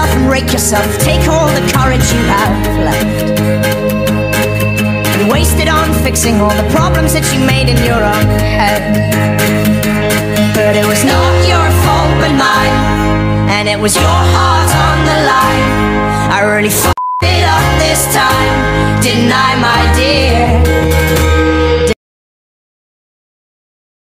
and rake yourself. Take all the courage you have left and waste it on fixing all the problems that you made in your own head. But it was not your fault but mine, and it was your heart on the line. I really f***ed it up this time, didn't I, my dear?